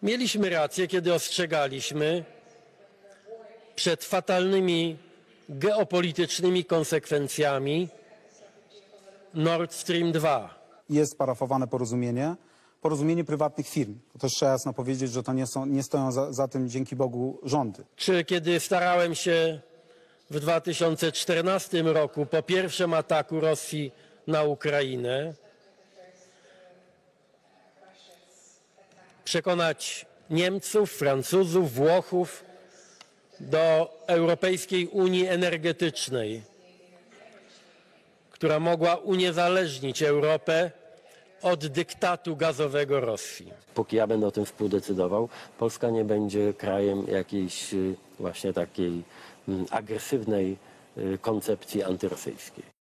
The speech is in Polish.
Mieliśmy rację, kiedy ostrzegaliśmy przed fatalnymi geopolitycznymi konsekwencjami Nord Stream 2. Jest parafowane porozumienie prywatnych firm. To też trzeba jasno powiedzieć, że to nie stoją za tym, dzięki Bogu, rządy. Czy kiedy starałem się w 2014 roku po pierwszym ataku Rosji na Ukrainę przekonać Niemców, Francuzów, Włochów do Europejskiej Unii Energetycznej, która mogła uniezależnić Europę od dyktatu gazowego Rosji. Póki ja będę o tym współdecydował, Polska nie będzie krajem jakiejś właśnie takiej agresywnej koncepcji antyrosyjskiej.